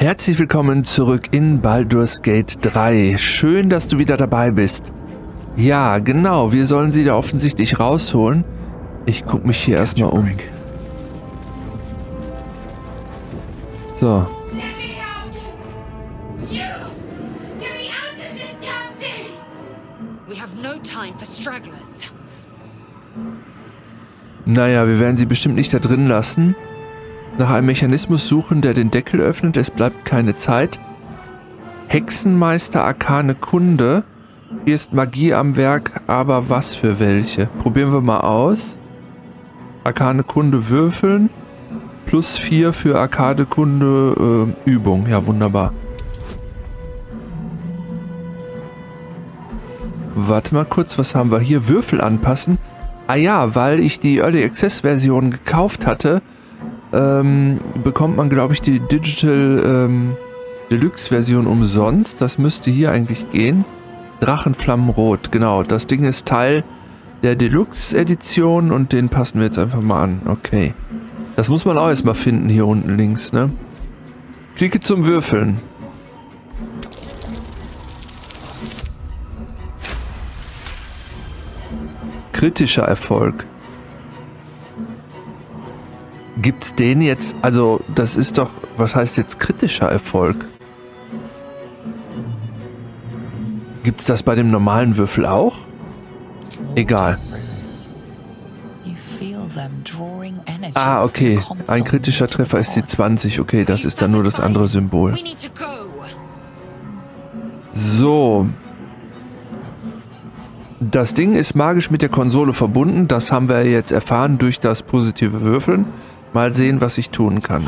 Herzlich willkommen zurück in Baldur's Gate 3. Schön, dass du wieder dabei bist. Ja, genau, wir sollen sie da offensichtlich rausholen. Ich gucke mich hier erstmal um. So. Naja, wir werden sie bestimmt nicht da drin lassen. Nach einem Mechanismus suchen, der den Deckel öffnet. Es bleibt keine Zeit. Hexenmeister, arkane Kunde. Hier ist Magie am Werk, aber was für welche? Probieren wir mal aus. Arkane Kunde würfeln. +4 für Arkane Kunde Übung. Ja, wunderbar. Warte mal kurz, was haben wir hier? Würfel anpassen. Ah ja, weil ich die Early Access Version gekauft hatte, bekommt man, glaube ich, die Digital Deluxe Version umsonst. Das müsste hier eigentlich gehen. Drachenflammenrot, genau. Das Ding ist Teil der Deluxe Edition und den passen wir jetzt einfach mal an. Okay. Das muss man auch erstmal finden hier unten links, ne? Klicke zum Würfeln. Kritischer Erfolg. Gibt's den jetzt, also das ist doch, was heißt jetzt kritischer Erfolg? Gibt's das bei dem normalen Würfel auch? Egal. Ah, okay. Ein kritischer Treffer ist die 20. Okay, das ist dann nur das andere Symbol. So. Das Ding ist magisch mit der Konsole verbunden. Das haben wir jetzt erfahren durch das positive Würfeln. Mal sehen, was ich tun kann.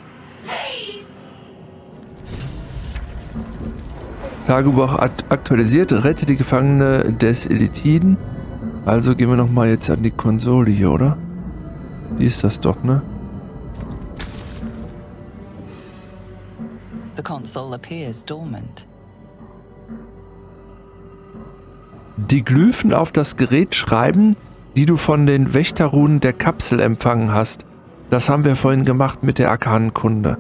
Tagebuch aktualisiert. Rette die Gefangene des Elitiden. Also gehen wir nochmal jetzt an die Konsole hier, oder? Die ist das doch, ne? The console appears dormant. Die Glyphen auf das Gerät schreiben, die du von den Wächterrunen der Kapsel empfangen hast. Das haben wir vorhin gemacht mit der arkanen Kunde.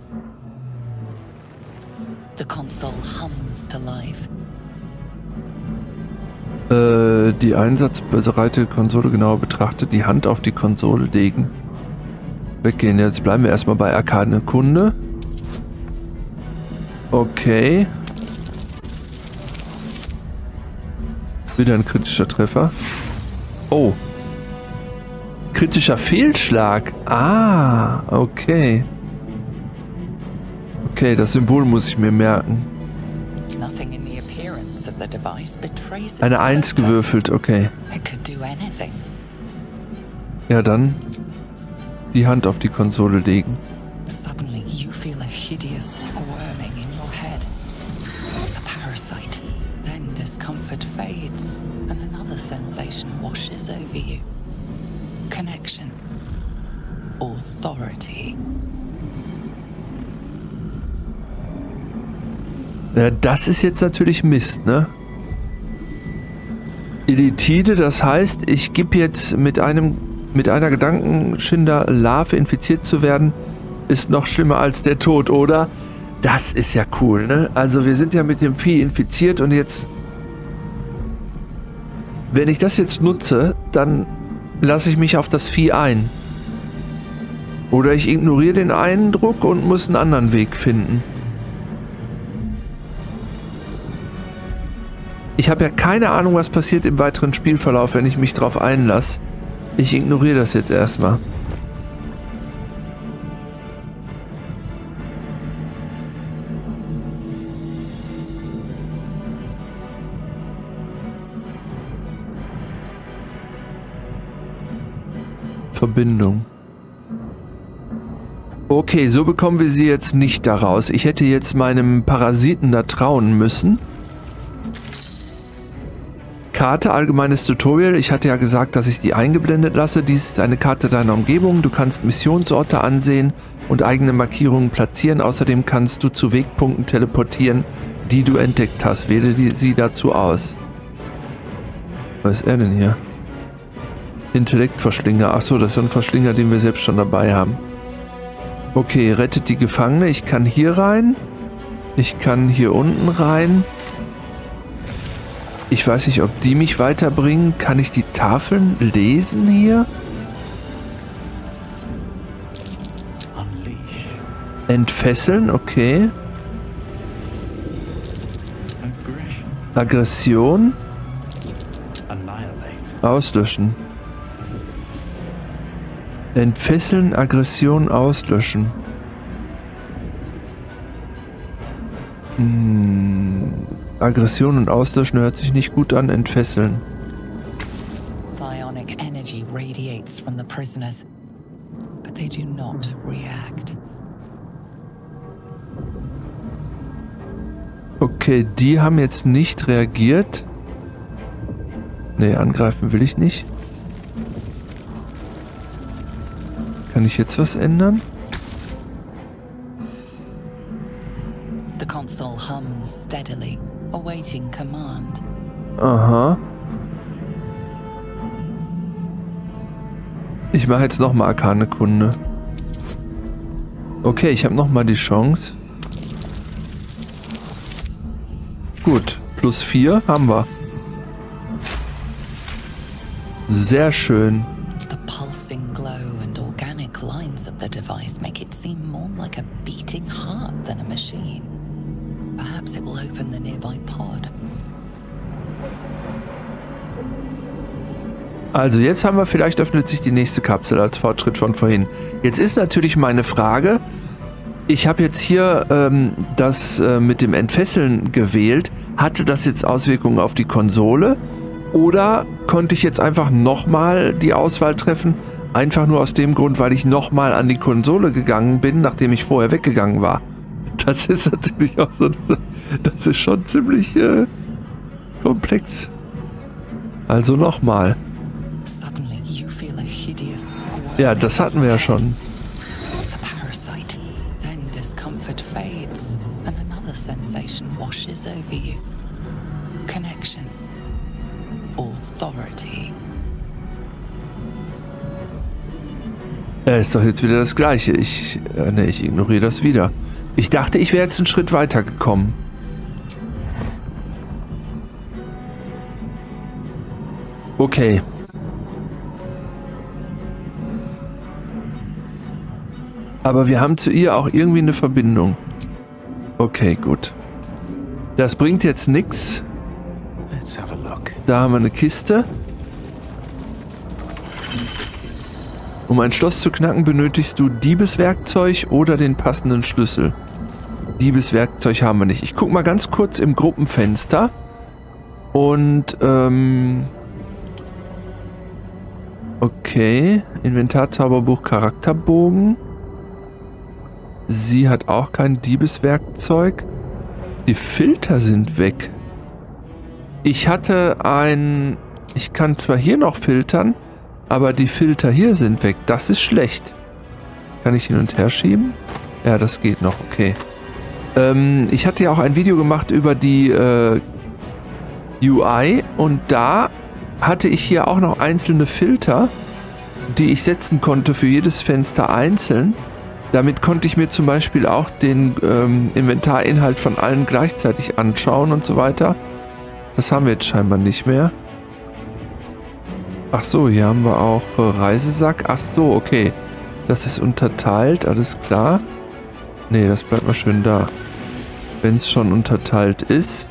The console hums to life. Die einsatzbereite Konsole genauer betrachtet, die Hand auf die Konsole legen. Weggehen, jetzt bleiben wir erstmal bei arkane Kunde. Okay. Wieder ein kritischer Treffer. Oh. Kritischer Fehlschlag. Ah, okay. Okay, das Symbol muss ich mir merken. Eine 1 gewürfelt, okay. Ja, dann die Hand auf die Konsole legen. Connection. Authority. Ja, das ist jetzt natürlich Mist, ne? Elitide, das heißt, ich gebe jetzt mit einer Gedankenschinder-Larve infiziert zu werden, ist noch schlimmer als der Tod, oder? Das ist ja cool, ne? Also wir sind ja mit dem Vieh infiziert und jetzt, wenn ich das jetzt nutze, dann lasse ich mich auf das Vieh ein. Oder ich ignoriere den Eindruck und muss einen anderen Weg finden. Ich habe ja keine Ahnung, was passiert im weiteren Spielverlauf, wenn ich mich drauf einlasse. Ich ignoriere das jetzt erstmal. Verbindung. Okay, so bekommen wir sie jetzt nicht daraus. Ich hätte jetzt meinem Parasiten da trauen müssen. Karte, allgemeines Tutorial. Ich hatte ja gesagt, dass ich die eingeblendet lasse. Dies ist eine Karte deiner Umgebung. Du kannst Missionsorte ansehen und eigene Markierungen platzieren. Außerdem kannst du zu Wegpunkten teleportieren, die du entdeckt hast. Wähle sie dazu aus. Was ist er denn hier? Intellektverschlinger. Achso, das ist ein Verschlinger, den wir selbst schon dabei haben. Okay, rettet die Gefangene. Ich kann hier rein. Ich kann hier unten rein. Ich weiß nicht, ob die mich weiterbringen. Kann ich die Tafeln lesen hier? Entfesseln, okay. Aggression. Auslöschen. Entfesseln, Aggression, auslöschen. Aggression und Auslöschen hört sich nicht gut an. Entfesseln. Psionic energy radiates from the prisoners, but they do not react. Okay, die haben jetzt nicht reagiert. Nee, angreifen will ich nicht. Kann ich jetzt was ändern? The console hums steadily, awaiting command. Aha. Ich mache jetzt nochmal Arkane Kunde. Okay, ich habe nochmal die Chance. Gut, +4 haben wir. Sehr schön. The pulsing glow and organic lines of the device make it seem more like a beating heart than a machine. Perhaps it will open the nearby pod. Also jetzt haben wir, vielleicht öffnet sich die nächste Kapsel als Fortschritt von vorhin. Jetzt ist natürlich meine Frage, ich habe jetzt hier das mit dem Entfesseln gewählt. Hatte das jetzt Auswirkungen auf die Konsole? Oder konnte ich jetzt einfach nochmal die Auswahl treffen? Einfach nur aus dem Grund, weil ich nochmal an die Konsole gegangen bin, nachdem ich vorher weggegangen war. Das ist natürlich auch so, das ist schon ziemlich komplex. Also nochmal. Ja, das hatten wir ja schon. Connection. Authority. Ist doch jetzt wieder das Gleiche. Ich ignoriere das wieder. Ich dachte, ich wäre jetzt einen Schritt weiter gekommen. Okay. Aber wir haben zu ihr auch irgendwie eine Verbindung. Okay, gut. Das bringt jetzt nichts. Da haben wir eine Kiste. Um ein Schloss zu knacken, benötigst du Diebeswerkzeug oder den passenden Schlüssel. Diebeswerkzeug haben wir nicht. Ich gucke mal ganz kurz im Gruppenfenster. Und, okay. Inventar-Zauberbuch, Charakterbogen. Sie hat auch kein Diebeswerkzeug. Die Filter sind weg. Ich hatte ich kann zwar hier noch filtern, aber die Filter hier sind weg. Das ist schlecht. Kann ich hin und her schieben? Ja, das geht noch, okay. Ich hatte ja auch ein Video gemacht über die UI und da hatte ich hier auch noch einzelne Filter, die ich setzen konnte für jedes Fenster einzeln. Damit konnte ich mir zum Beispiel auch den Inventarinhalt von allen gleichzeitig anschauen und so weiter. Das haben wir jetzt scheinbar nicht mehr. Ach so, hier haben wir auch Reisesack. Ach so, okay. Das ist unterteilt, alles klar. Nee, das bleibt mal schön da. Wenn es schon unterteilt ist.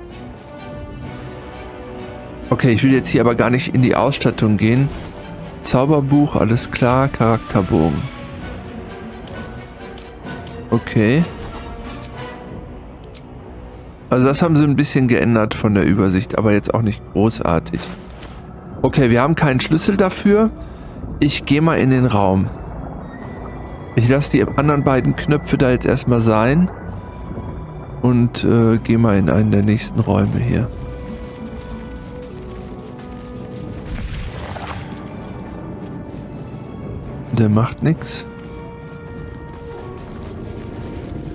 Okay, ich will jetzt hier aber gar nicht in die Ausstattung gehen. Zauberbuch, alles klar. Charakterbogen. Okay. Also das haben sie ein bisschen geändert von der Übersicht, aber jetzt auch nicht großartig. Okay, wir haben keinen Schlüssel dafür. Ich gehe mal in den Raum. Ich lasse die anderen beiden Knöpfe da jetzt erstmal sein. Und gehe mal in einen der nächsten Räume hier. Der macht nichts.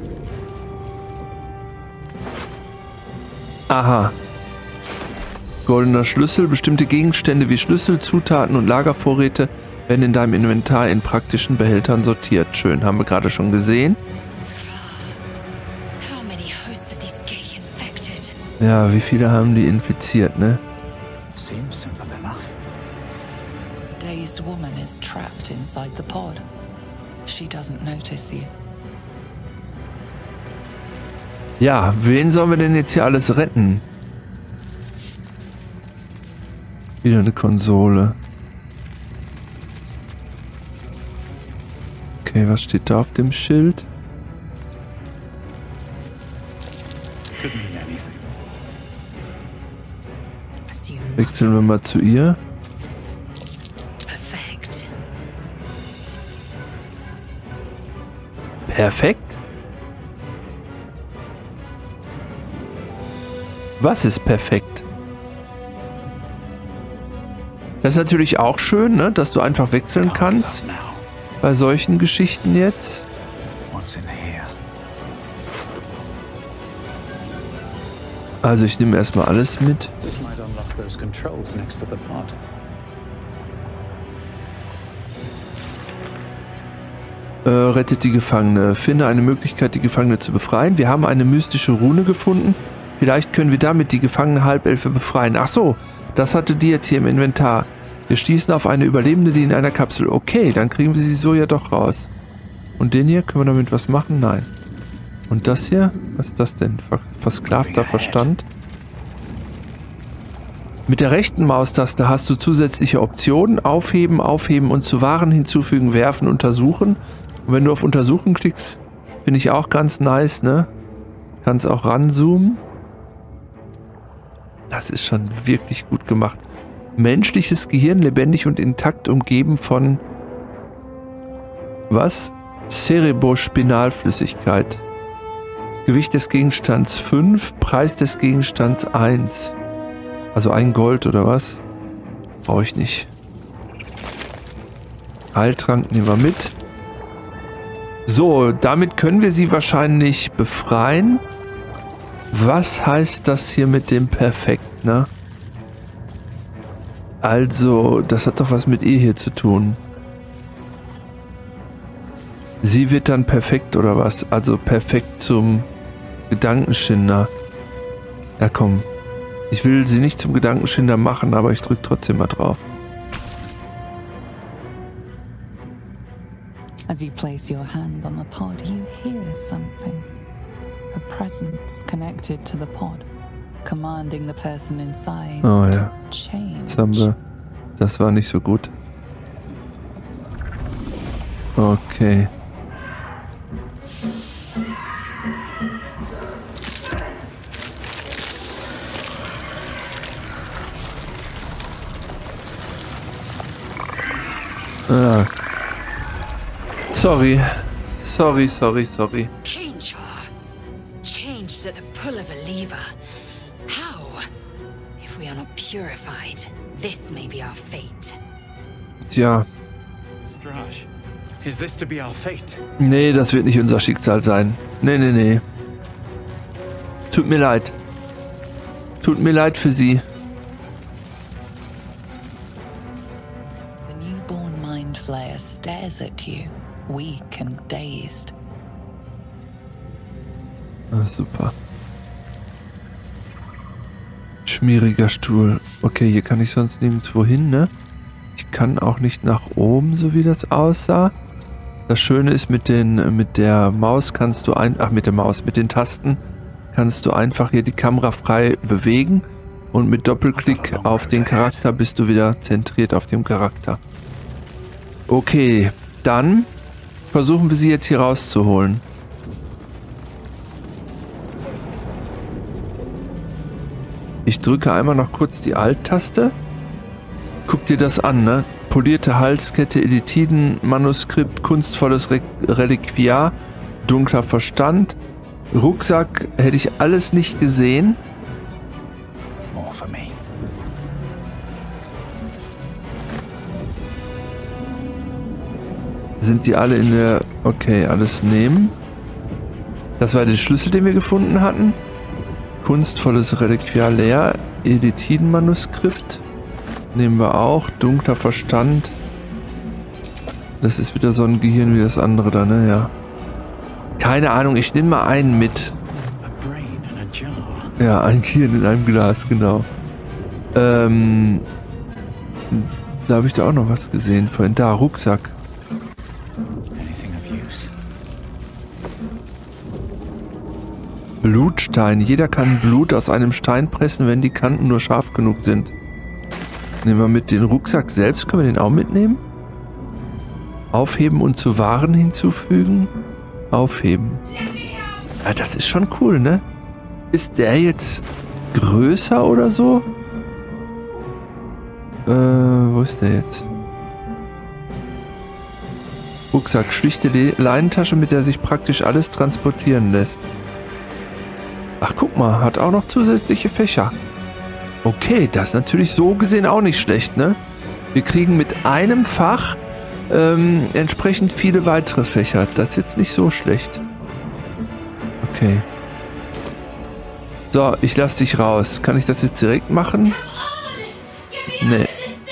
Aha. Goldener Schlüssel. Bestimmte Gegenstände wie Schlüssel, Zutaten und Lagervorräte werden in deinem Inventar in praktischen Behältern sortiert. Schön, haben wir gerade schon gesehen. Ja, wie viele haben die infiziert, ne? Seems simple enough. The dazed woman is trapped inside the pod. She doesn't notice you. Ja, wen sollen wir denn jetzt hier alles retten? Wieder eine Konsole. Okay, was steht da auf dem Schild? Couldn't mean anything. Wechseln wir mal zu ihr. Perfekt. Perfekt? Was ist perfekt? Das ist natürlich auch schön, ne, dass du einfach wechseln kannst. Bei solchen Geschichten jetzt. What's in here? Also ich nehme erstmal alles mit. This might unlock those controls next to the pod. Rettet die Gefangene. Finde eine Möglichkeit, die Gefangene zu befreien. Wir haben eine mystische Rune gefunden. Vielleicht können wir damit die gefangene Halbelfe befreien. Ach so, das hatte die jetzt hier im Inventar. Wir stießen auf eine Überlebende, die in einer Kapsel. Okay, dann kriegen wir sie so ja doch raus. Und den hier, können wir damit was machen? Nein. Und das hier? Was ist das denn? Versklavter Verstand? Mit der rechten Maustaste hast du zusätzliche Optionen. Aufheben, aufheben und zu Waren hinzufügen, werfen, untersuchen. Und wenn du auf Untersuchen klickst, finde ich auch ganz nice, ne? Kannst auch ranzoomen. Das ist schon wirklich gut gemacht. Menschliches Gehirn, lebendig und intakt, umgeben von... Was? Cerebrospinalflüssigkeit. Gewicht des Gegenstands 5, Preis des Gegenstands 1. Also 1 Gold oder was? Brauche ich nicht. Heiltrank nehmen wir mit. So, damit können wir sie wahrscheinlich befreien. Was heißt das hier mit dem Perfekt, ne? Also, das hat doch was mit ihr hier zu tun. Sie wird dann perfekt oder was? Also perfekt zum Gedankenschinder. Ja komm. Ich will sie nicht zum Gedankenschinder machen, aber ich drücke trotzdem mal drauf. As you place your hand on the pod, you hear something. A presence connected to the pod, commanding the person inside Oh ja. to change. Das haben wir. Das war nicht so gut. Okay. Ah. Sorry. Sorry. Change her. Changed at the pull of a lever. How? If we are not purified, this may be our fate. Tja. Strahd, is this to be our fate? Nee, das wird nicht unser Schicksal sein. Nee. Tut mir leid. Tut mir leid für sie. The newborn mind flayer stares at you, weak and dazed. Ah, super. Schmieriger Stuhl. Okay, hier kann ich sonst nirgendwo hin, ne? Ich kann auch nicht nach oben, so wie das aussah. Das Schöne ist, mit der Maus kannst du mit den Tasten kannst du einfach hier die Kamera frei bewegen und mit Doppelklick auf den Charakter bist du wieder zentriert auf dem Charakter. Okay, dann versuchen wir sie jetzt hier rauszuholen. Ich drücke einmal noch kurz die Alt-Taste. Guck dir das an, ne? Polierte Halskette, Editiden, Manuskript, kunstvolles Reliquiar, dunkler Verstand, Rucksack, hätte ich alles nicht gesehen. More for me. Sind die alle in der... Okay, alles nehmen. Das war der Schlüssel, den wir gefunden hatten. kunstvolles Reliquiar leer. Elitiden-Manuskript. Nehmen wir auch. Dunkler Verstand. Das ist wieder so ein Gehirn wie das andere da, ne? Ja. Keine Ahnung, ich nehme mal einen mit. Ja, ein Gehirn in einem Glas, genau. Da habe ich da auch noch was gesehen vorhin. Da, Rucksack. Blutstein. Jeder kann Blut aus einem Stein pressen, wenn die Kanten nur scharf genug sind. Nehmen wir mit den Rucksack selbst. Können wir den auch mitnehmen? Aufheben und zu Waren hinzufügen. Aufheben. Ja, das ist schon cool, ne? Ist der jetzt größer oder so? Wo ist der jetzt? Rucksack. Schlichte Leinentasche, mit der sich praktisch alles transportieren lässt. Ach, guck mal. Hat auch noch zusätzliche Fächer. Okay, das ist natürlich so gesehen auch nicht schlecht, ne? Wir kriegen mit einem Fach entsprechend viele weitere Fächer. Das ist jetzt nicht so schlecht. Okay. So, ich lasse dich raus. Kann ich das jetzt direkt machen? Nee.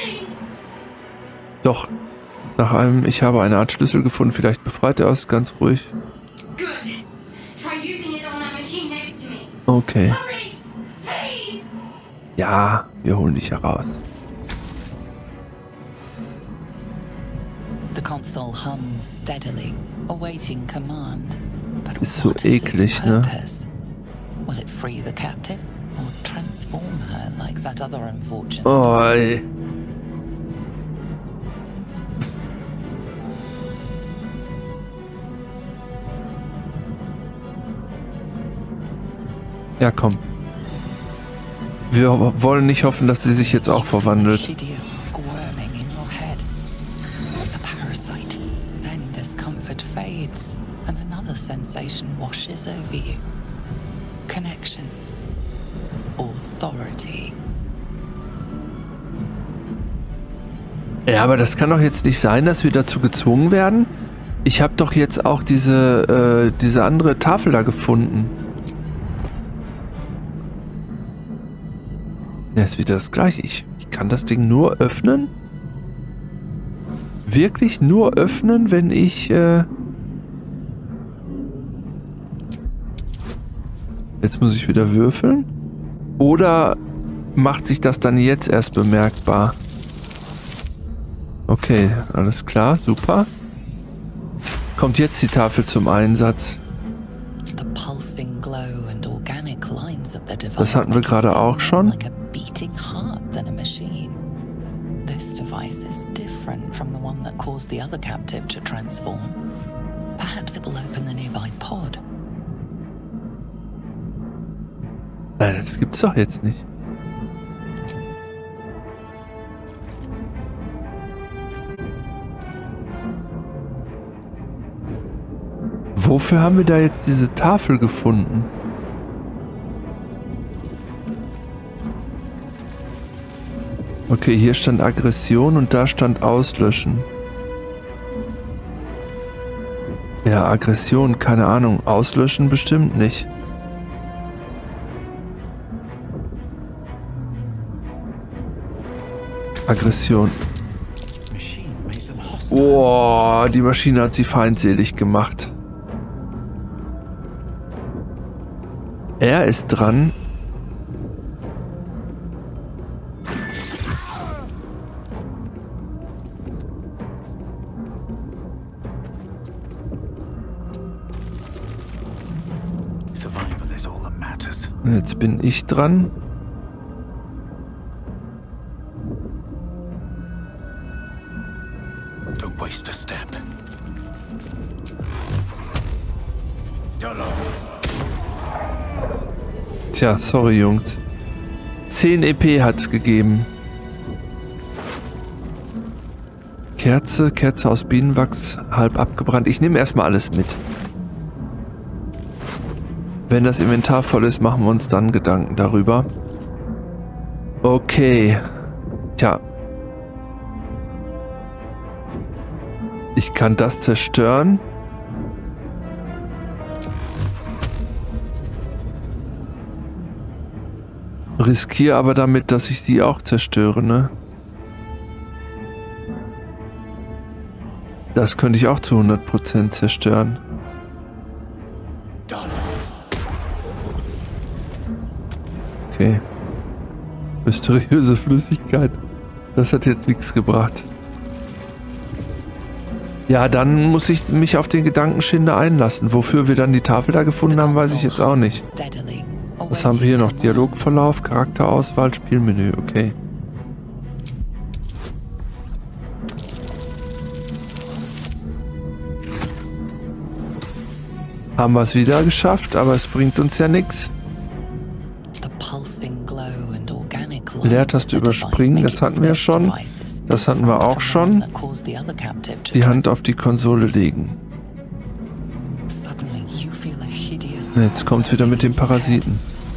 Doch. Nach einem, ich habe eine Art Schlüssel gefunden. Vielleicht befreit er aus, ganz ruhig. Okay. Ja, wir holen dich heraus. The console hums steadily, awaiting command. But Ist so what is its eklig, ne? purpose? Will it free the captive or transform her like that other unfortunate? Oh, ey. Ja, komm. Wir wollen nicht hoffen, dass sie sich jetzt auch verwandelt. Hideous squirming in your head. A parasite. Then discomfort fades and another sensation washes over you. Connection. Authority. Ja, aber das kann doch jetzt nicht sein, dass wir dazu gezwungen werden. Ich habe doch jetzt auch diese andere Tafel da gefunden. Ja, ist wieder das gleiche. Ich kann das Ding nur öffnen? Wirklich nur öffnen, wenn ich... Jetzt muss ich wieder würfeln? Oder macht sich das dann jetzt erst bemerkbar? Okay, alles klar, super. Kommt jetzt die Tafel zum Einsatz. The pulsing glow and organic lines of the device Das hatten wir make it gerade seem auch more schon. like a beating heart than a machine. This device is different from the one that caused the other captive to transform. Perhaps it will open the nearby pod. Nein, das gibt's doch jetzt nicht. Wofür haben wir da jetzt diese Tafel gefunden? Okay, hier stand Aggression und da stand Auslöschen. Ja, Aggression, keine Ahnung. Auslöschen bestimmt nicht. Aggression. Boah, die Maschine hat sie feindselig gemacht. Er ist dran. Jetzt bin ich dran. Don't waste a step. Tja, sorry Jungs. 10 EP hat's gegeben. Kerze aus Bienenwachs, halb abgebrannt. Ich nehme erstmal alles mit. Wenn das Inventar voll ist, machen wir uns dann Gedanken darüber. Okay. Tja. Ich kann das zerstören. Riskiere aber damit, dass ich sie auch zerstöre, ne? Das könnte ich auch zu 100% zerstören. Okay. Mysteriöse Flüssigkeit. Das hat jetzt nichts gebracht. Ja, dann muss ich mich auf den Gedankenschinder einlassen. Wofür wir dann die Tafel da gefunden haben, weiß ich jetzt auch nicht. Was haben wir hier noch? Dialogverlauf, Charakterauswahl, Spielmenü. Okay. Haben wir es wieder geschafft, aber es bringt uns ja nichts. Leertaste überspringen, das hatten wir schon. Das hatten wir auch schon. Die Hand auf die Konsole legen. Jetzt kommt es wieder mit dem Parasiten.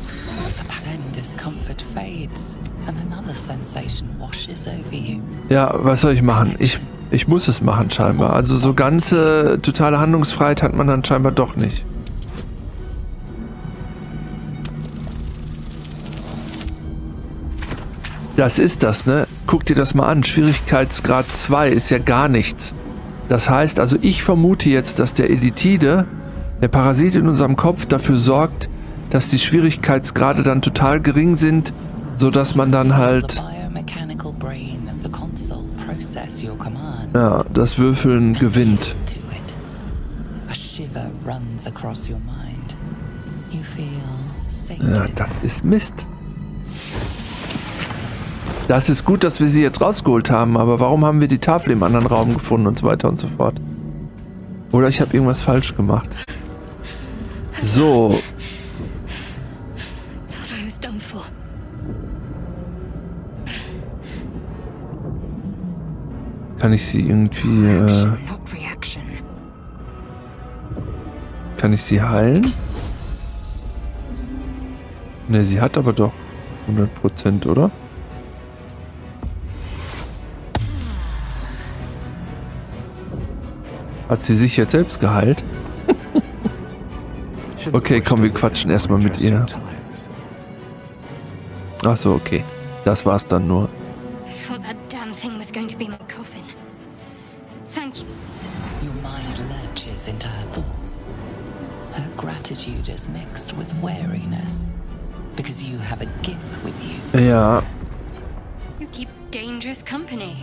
Ja, was soll ich machen? Ich muss es machen scheinbar. Also so ganze totale Handlungsfreiheit hat man dann scheinbar doch nicht. Das ist das, ne? Guck dir das mal an. Schwierigkeitsgrad 2 ist ja gar nichts. Das heißt, also ich vermute jetzt, dass der Elitide, der Parasit in unserem Kopf, dafür sorgt, dass die Schwierigkeitsgrade dann total gering sind, sodass man dann halt ja, das Würfeln gewinnt. Ja, das ist Mist. Das ist gut, dass wir sie jetzt rausgeholt haben, aber warum haben wir die Tafel im anderen Raum gefunden und so weiter und so fort? Oder ich habe irgendwas falsch gemacht. So. Kann ich sie irgendwie... kann ich sie heilen? Ne, sie hat aber doch 100%, oder? Hat sie sich jetzt selbst geheilt? Okay, komm, wir quatschen erstmal mit ihr. Ach so, okay. Das war's dann nur. Your mind lurches into her thoughts. Her gratitude is mixed with wariness, because you have a gift with you. Ja. You keep dangerous company.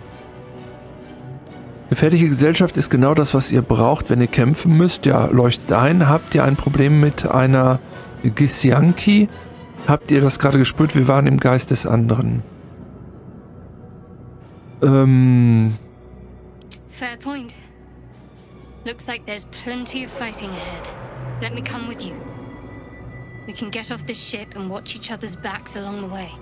Gefährliche Gesellschaft ist genau das, was ihr braucht, wenn ihr kämpfen müsst. Ja, leuchtet ein. Habt ihr ein Problem mit einer Githyanki? Habt ihr das gerade gespürt? Wir waren im Geist des anderen. Fair point. Looks like there's plenty of fighting ahead. Let me come with you. We can get off this ship and watch each other's backs along the way.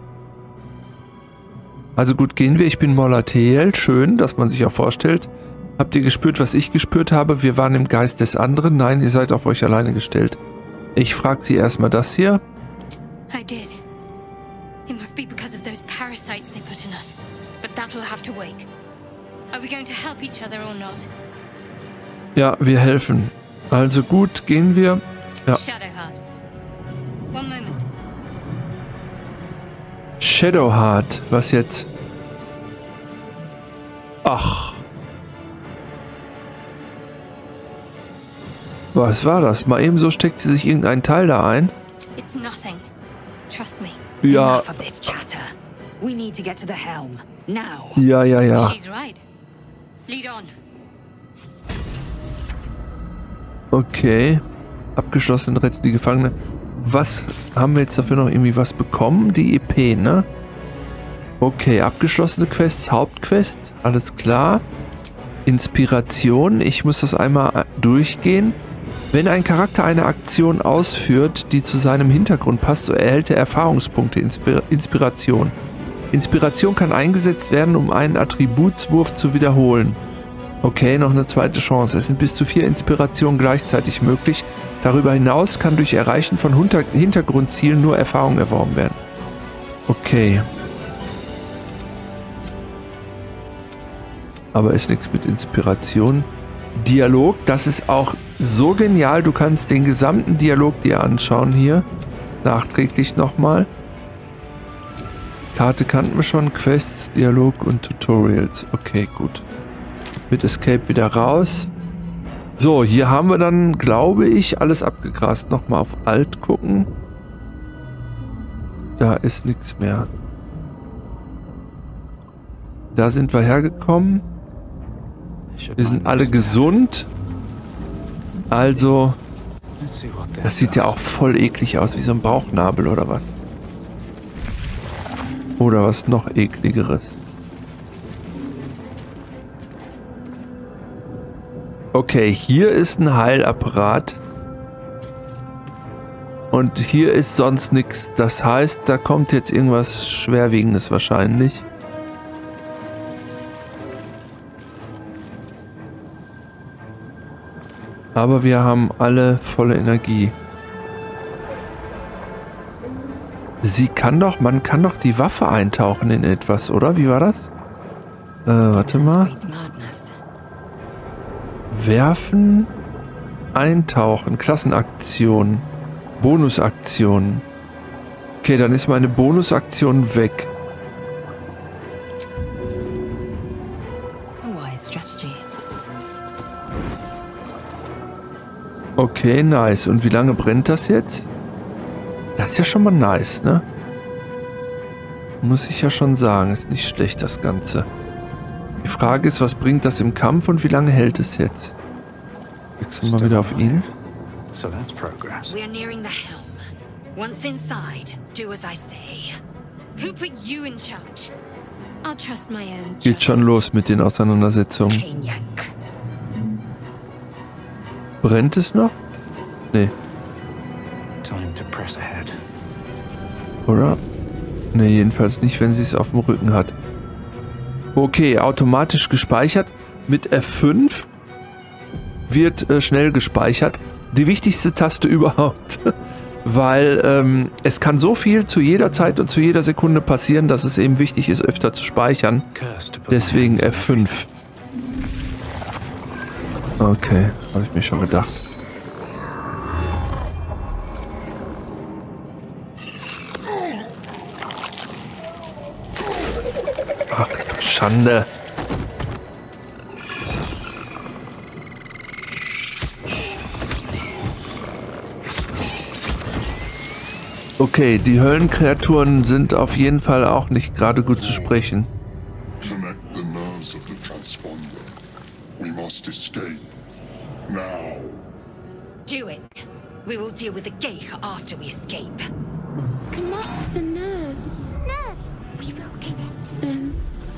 Also gut, gehen wir. Ich bin Molateel. Schön, dass man sich auch vorstellt. Habt ihr gespürt, was ich gespürt habe? Wir waren im Geist des anderen. Nein, ihr seid auf euch alleine gestellt. Ich frage sie erstmal das hier. I did. It must be because of those parasites they put in us. But that'll have to wait. Are we going to help each other or not? Ja, wir helfen. Also gut, gehen wir. Ja. Shadowheart. One moment. Shadowheart, was jetzt? Ach. Was war das? Mal eben so steckt sie sich irgendein Teil da ein. It's nothing. Trust me. Ja. Enough of this chatter. We need to get to the helm. Now. Ja. She's right. Lead on. Okay. Abgeschlossen, rettet die Gefangene. Was haben wir jetzt dafür noch irgendwie was bekommen? Die EP, ne? Okay, abgeschlossene Quests, Hauptquest, alles klar. Inspiration, ich muss das einmal durchgehen. Wenn ein Charakter eine Aktion ausführt, die zu seinem Hintergrund passt, so erhält er Erfahrungspunkte, Inspiration. Inspiration kann eingesetzt werden, um einen Attributswurf zu wiederholen. Okay, noch eine zweite Chance. Es sind bis zu 4 Inspirationen gleichzeitig möglich. Darüber hinaus kann durch Erreichen von Hintergrundzielen nur Erfahrung erworben werden. Okay. Aber ist nichts mit Inspiration. Dialog, das ist auch so genial. Du kannst den gesamten Dialog dir anschauen hier. Nachträglich nochmal. Karte kannten wir schon, Quests, Dialog und Tutorials. Okay, gut. Mit Escape wieder raus. So, hier haben wir dann, glaube ich, alles abgegrast. Nochmal auf Alt gucken. Da ist nichts mehr. Da sind wir hergekommen. Wir sind alle gesund. Also, das sieht ja auch voll eklig aus, wie so ein Bauchnabel oder was. Oder was noch ekligeres. Okay, hier ist ein Heilapparat. Und hier ist sonst nichts. Das heißt, da kommt jetzt irgendwas Schwerwiegendes wahrscheinlich. Aber wir haben alle volle Energie. Man kann doch die Waffe eintauchen in etwas, oder? Wie war das? Warte mal. Werfen, eintauchen, Klassenaktion, Bonusaktion. Okay, dann ist meine Bonusaktion weg. Okay, nice. Und wie lange brennt das jetzt? Das ist ja schon mal nice, ne? Muss ich ja schon sagen. Ist nicht schlecht, das Ganze. Die Frage ist, was bringt das im Kampf und wie lange hält es jetzt? Wechseln wir wieder auf ihn. So that's progress. We are nearing the helm. Once inside, do as I say. Who put you in charge? I'll trust my own. Geht schon los mit den Auseinandersetzungen. Brennt es noch? Nee. Time to press ahead. Oder? Nee, jedenfalls nicht, wenn sie es auf dem Rücken hat. Okay, automatisch gespeichert. Mit F5 wird schnell gespeichert. Die wichtigste Taste überhaupt. Weil es kann so viel zu jeder Zeit und zu jeder Sekunde passieren, dass es eben wichtig ist, öfter zu speichern. Deswegen F5. Okay, habe ich mir schon gedacht. Ach, Schande. Okay, die Höllenkreaturen sind auf jeden Fall auch nicht gerade gut zu sprechen. Connect the nerves of the transponder. We must escape. Now. Do it. We will deal with the Geich after we escape. Connect the nerves. Nerves. We will connect them.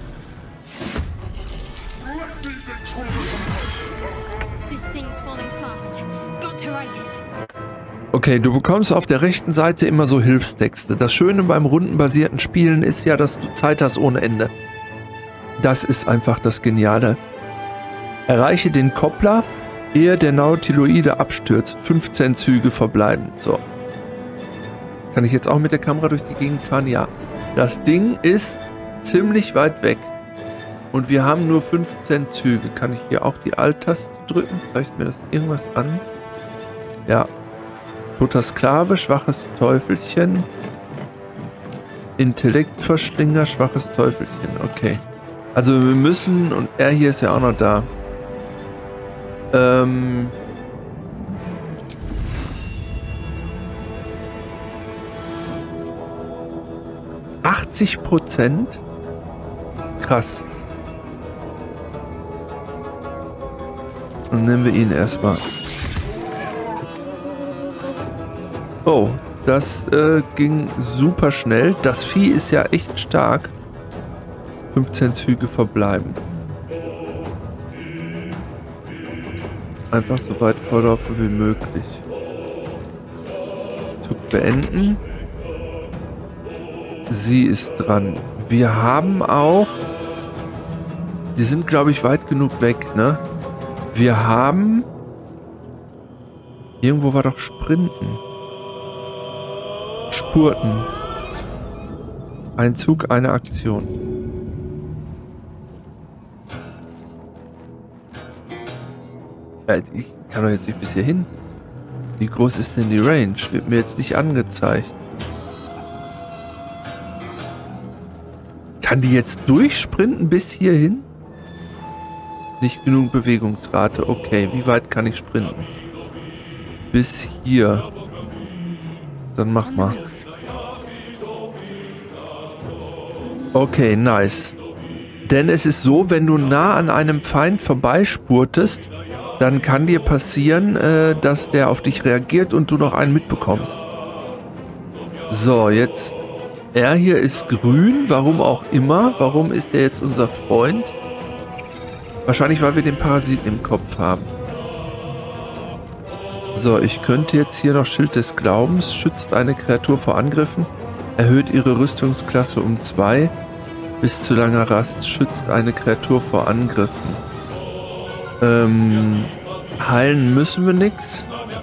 This thing's falling fast. Got to right it. Okay, du bekommst auf der rechten Seite immer so Hilfstexte. Das Schöne beim rundenbasierten Spielen ist ja, dass du Zeit hast ohne Ende. Das ist einfach das Geniale. Erreiche den Koppler, ehe der Nautiloide abstürzt. 15 Züge verbleiben. So. Kann ich jetzt auch mit der Kamera durch die Gegend fahren? Ja. Das Ding ist ziemlich weit weg. Und wir haben nur 15 Züge. Kann ich hier auch die Alt-Taste drücken? Zeigt mir das irgendwas an? Ja. Toter Sklave, schwaches Teufelchen. Intellektverschlinger, schwaches Teufelchen. Okay. Also wir müssen, und er hier ist ja auch noch da. 80%? Krass. Dann nehmen wir ihn erstmal. Oh, das ging super schnell. Das Vieh ist ja echt stark. 15 Züge verbleiben. Einfach so weit vorlaufen wie möglich. Zug beenden. Sie ist dran. Wir haben auch... Die sind, glaube ich, weit genug weg, ne? Wir haben... Irgendwo war doch Sprinten. Spurten. Ein Zug, eine Aktion. Ich kann doch jetzt nicht bis hier hin. Wie groß ist denn die Range? Wird mir jetzt nicht angezeigt. Kann die jetzt durchsprinten bis hierhin? Nicht genug Bewegungsrate. Okay, wie weit kann ich sprinten? Bis hier. Dann mach mal. Okay, nice. Denn es ist so, wenn du nah an einem Feind vorbeispurtest, dann kann dir passieren, dass der auf dich reagiert und du noch einen mitbekommst. So, jetzt... Er hier ist grün, warum auch immer. Warum ist er jetzt unser Freund? Wahrscheinlich, weil wir den Parasiten im Kopf haben. So, ich könnte jetzt hier noch Schild des Glaubens. Schützt eine Kreatur vor Angriffen. Erhöht ihre Rüstungsklasse um 2. Bis zu langer Rast. Schützt eine Kreatur vor Angriffen. Heilen müssen wir nichts.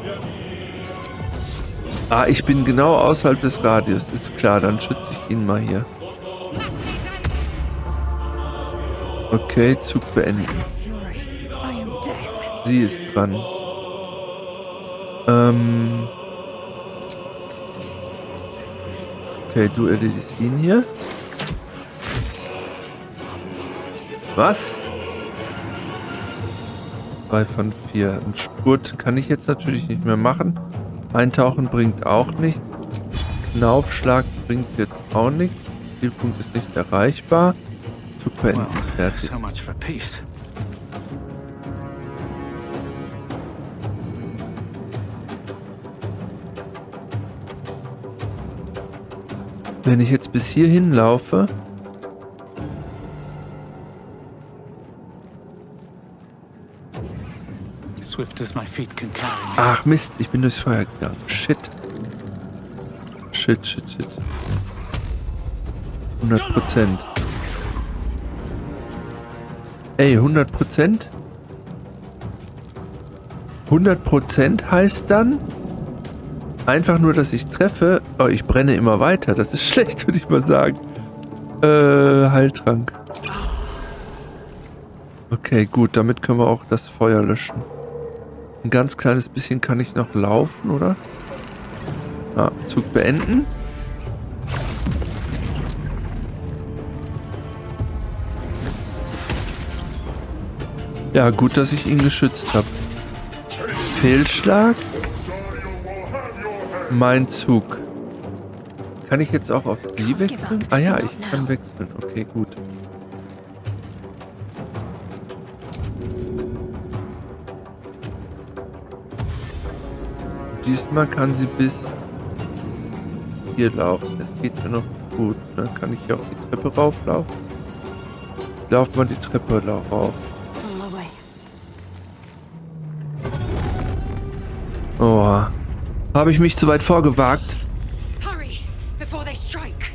Ah, ich bin genau außerhalb des Radius. Ist klar, dann schütze ich ihn mal hier. Okay, Zug beenden. Sie ist dran. Okay, du erledigst ihn hier. Was? 2 von 4. Ein Spurt kann ich jetzt natürlich nicht mehr machen. Eintauchen bringt auch nichts. Knaufschlag bringt jetzt auch nichts. Zielpunkt ist nicht erreichbar. Zug beenden. Fertig. Wenn ich jetzt bis hierhin laufe... Ach Mist, ich bin durchs Feuer gegangen. Shit. Shit. 100%. Ey, 100%? 100% heißt dann einfach nur, dass ich treffe. Oh, ich brenne immer weiter. Das ist schlecht, würde ich mal sagen. Heiltrank. Okay, gut. Damit können wir auch das Feuer löschen. Ein ganz kleines bisschen kann ich noch laufen, oder? Ah, Zug beenden. Ja, gut, dass ich ihn geschützt habe. Fehlschlag. Mein Zug. Kann ich jetzt auch auf sie wechseln? Ah ja, ich kann wechseln. Okay, gut. Diesmal kann sie bis hier laufen. Es geht ja noch gut. Dann kann ich hier auf die Treppe rauflaufen. Lauf mal die Treppe rauf. Oh. Habe ich mich zu weit vorgewagt? Hurry, before they strike.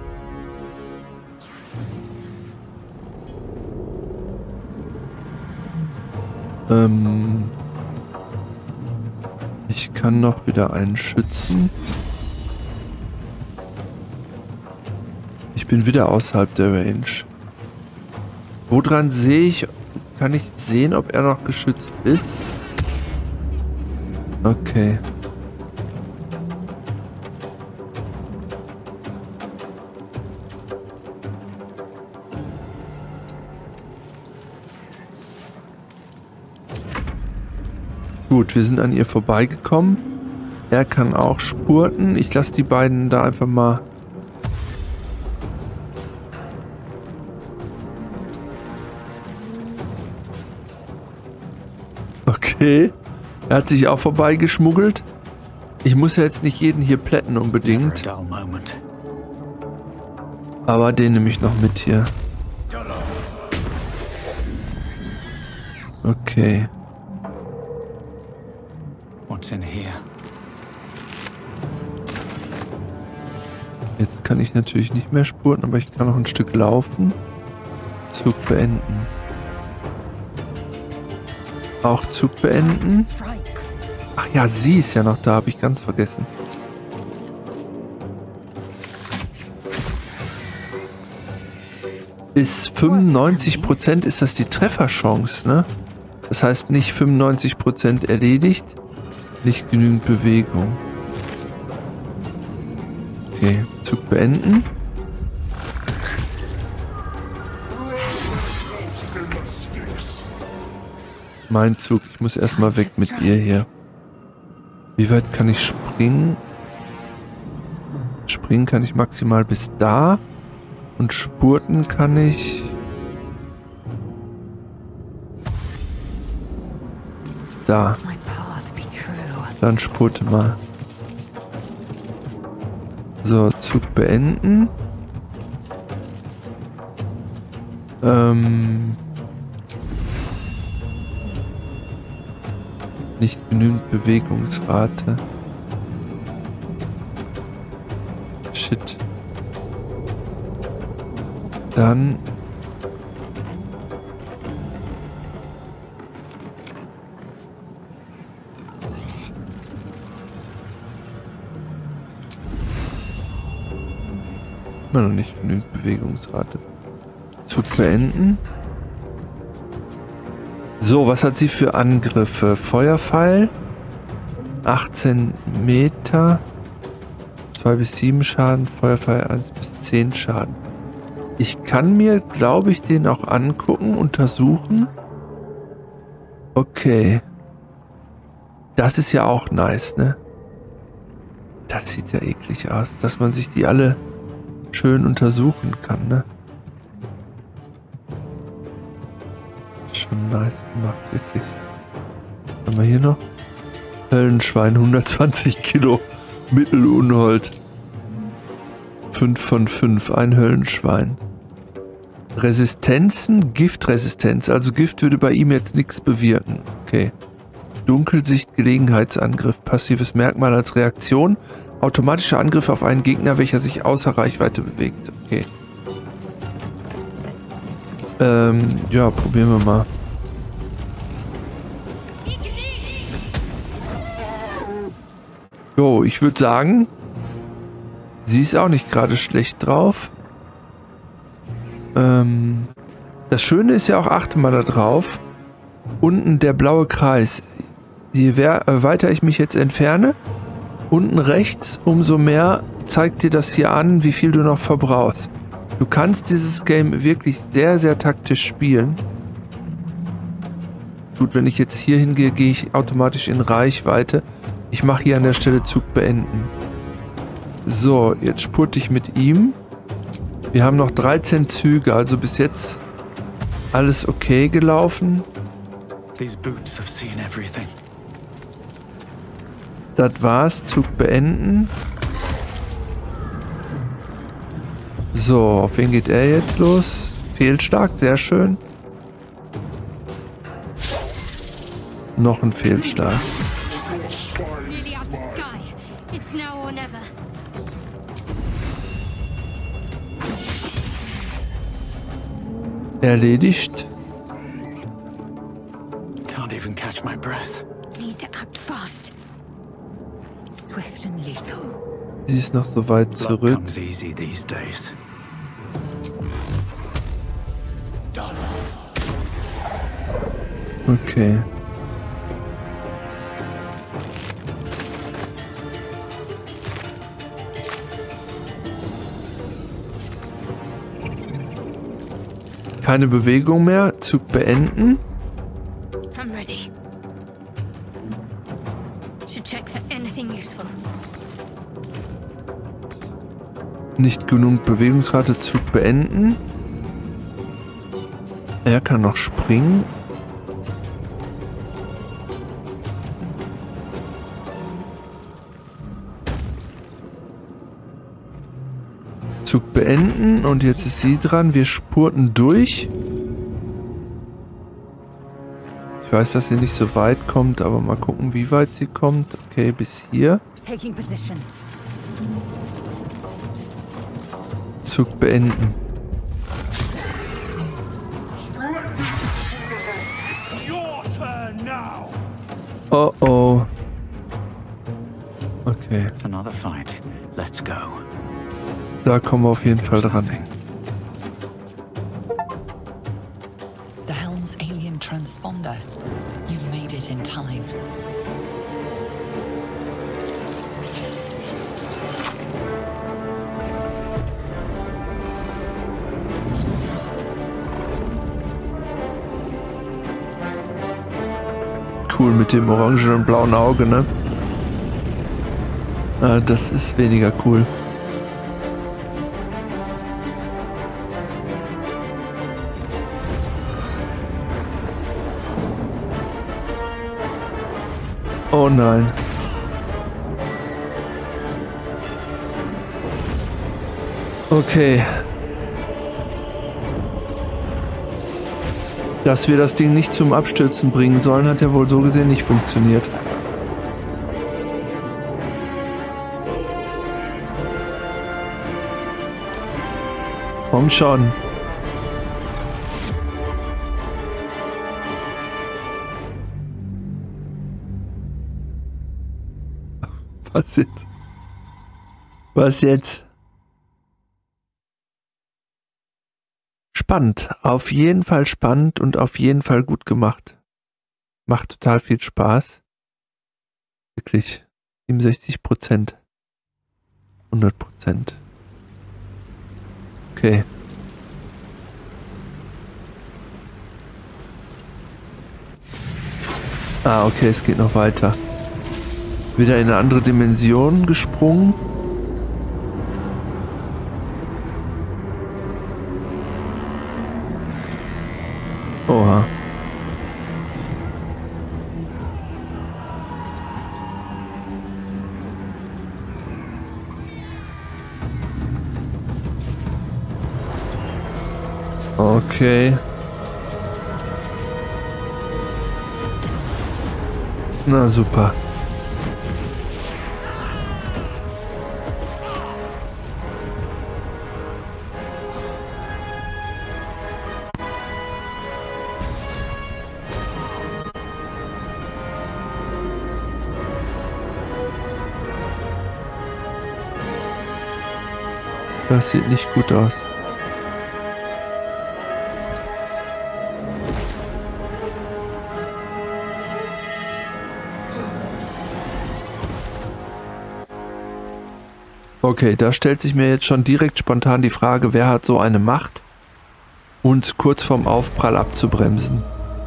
Ich kann noch wieder einen schützen. Ich bin wieder außerhalb der Range. Woran sehe ich, kann ich sehen, ob er noch geschützt ist? Okay. Gut, wir sind an ihr vorbeigekommen. Er kann auch spurten. Ich lasse die beiden da einfach mal... Okay. Er hat sich auch vorbeigeschmuggelt. Ich muss ja jetzt nicht jeden hier plätten unbedingt. Aber den nehme ich noch mit hier. Okay. Jetzt kann ich natürlich nicht mehr spurten, aber ich kann noch ein Stück laufen. Zug beenden. Auch Zug beenden. Ach ja, sie ist ja noch da, habe ich ganz vergessen. Bis 95% ist das die Trefferchance, ne? Das heißt nicht 95% erledigt, nicht genügend Bewegung. Okay, Zug beenden. Mein Zug. Ich muss erstmal weg mit ihr hier. Wie weit kann ich springen? Springen kann ich maximal bis da. Und spurten kann ich... Da. Dann spurte mal. So, Zug beenden. Nicht genügend Bewegungsrate. Shit. Dann... Immer noch nicht genügend Bewegungsrate. Zug beenden. So, was hat sie für Angriffe? Feuerpfeil. 18 Meter. 2 bis 7 Schaden. Feuerpfeil 1 bis 10 Schaden. Ich kann mir, glaube ich, den auch angucken, untersuchen. Okay. Das ist ja auch nice, ne? Das sieht ja eklig aus, dass man sich die alle schön untersuchen kann, ne? Schon nice gemacht, wirklich. Was haben wir hier noch? Höllenschwein, 120 Kilo. Mittelunhold. 5 von 5, ein Höllenschwein. Resistenzen, Giftresistenz. Also Gift würde bei ihm jetzt nichts bewirken. Okay. Dunkelsicht, Gelegenheitsangriff. Passives Merkmal als Reaktion. Automatischer Angriff auf einen Gegner, welcher sich außer Reichweite bewegt. Okay. Ja, probieren wir mal. Jo, ich würde sagen, sie ist auch nicht gerade schlecht drauf. Das Schöne ist ja auch, achte mal da drauf, unten der blaue Kreis. Je weiter ich mich jetzt entferne, unten rechts, umso mehr zeigt dir das hier an, wie viel du noch verbrauchst. Du kannst dieses Game wirklich sehr, sehr taktisch spielen. Gut, wenn ich jetzt hier hingehe, gehe ich automatisch in Reichweite. Ich mache hier an der Stelle Zug beenden. So, jetzt spurte ich mit ihm. Wir haben noch 13 Züge, also bis jetzt alles okay gelaufen. Das war's, Zug beenden. So, auf wen geht er jetzt los? Fehlschlag, sehr schön. Noch ein Fehlschlag. Erledigt. Can't even catch my breath. Need to act fast. Swift and lethal. Sie ist noch so weit zurück. Comes easy these days. Okay. Keine Bewegung mehr. Zug beenden. I'm ready. Should check for anything useful. Nicht genug Bewegungsrate. Zug beenden. Er kann noch springen. Zug beenden und jetzt ist sie dran. Wir spurten durch. Ich weiß, dass sie nicht so weit kommt, aber mal gucken, wie weit sie kommt. Okay, bis hier. Zug beenden. Oh oh. Okay. Another fight. Let's go. Da kommen wir auf jeden Fall dran. The Helm's alien transponder. You made it in time. cool mit dem orangen und blauen Auge, ne? Das ist weniger cool. Oh nein. Okay. Dass wir das Ding nicht zum Abstürzen bringen sollen, hat ja wohl so gesehen nicht funktioniert. Komm schon. Was jetzt? Was jetzt? Spannend. Auf jeden Fall spannend und auf jeden Fall gut gemacht. Macht total viel Spaß. Wirklich. 67%. 100%. Okay. Okay, es geht noch weiter. Wieder in eine andere Dimension gesprungen. Oha. Okay. Na super. Das sieht nicht gut aus. Okay, da stellt sich mir jetzt schon direkt spontan die Frage, wer hat so eine Macht, uns kurz vorm Aufprall abzubremsen.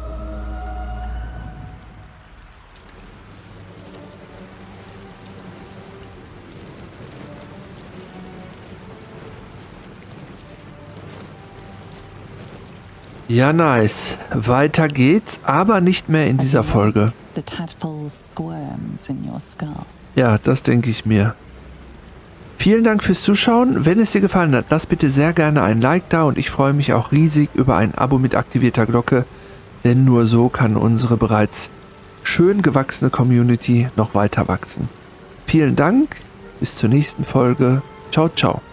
Ja, nice. Weiter geht's, aber nicht mehr in dieser Folge. Ja, das denke ich mir. Vielen Dank fürs Zuschauen. Wenn es dir gefallen hat, lass bitte sehr gerne ein Like da und ich freue mich auch riesig über ein Abo mit aktivierter Glocke, denn nur so kann unsere bereits schön gewachsene Community noch weiter wachsen. Vielen Dank, bis zur nächsten Folge. Ciao, ciao.